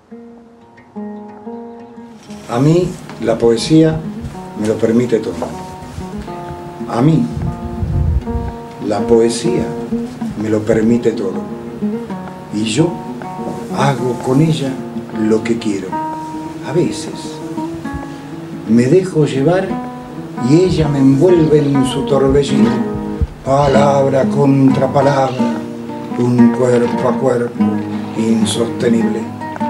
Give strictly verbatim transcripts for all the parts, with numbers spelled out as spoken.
A mí la poesía me lo permite todo. A mí la poesía me lo permite todo. Y yo hago con ella lo que quiero. A veces me dejo llevar y ella me envuelve en su torbellino. Palabra contra palabra, un cuerpo a cuerpo insostenible.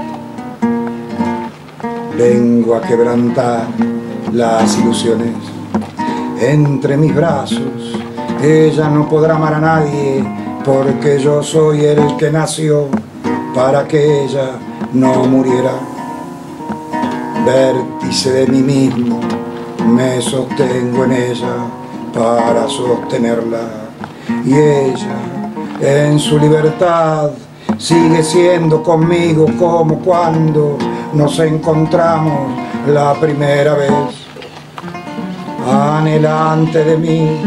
Vengo a quebrantar las ilusiones entre mis brazos. Ella no podrá amar a nadie porque yo soy el que nació para que ella no muriera. Vértice de mí mismo, me sostengo en ella para sostenerla. Y ella, en su libertad, sigue siendo conmigo como cuando nos encontramos la primera vez. Anhelante de mí,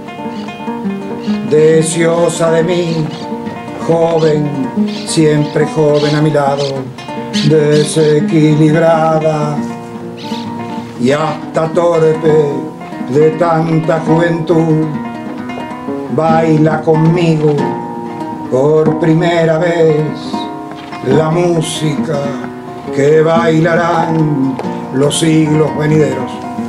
deseosa de mí, joven, siempre joven a mi lado, desequilibrada y hasta torpe de tanta juventud. Baila conmigo por primera vez la música que bailarán los siglos venideros.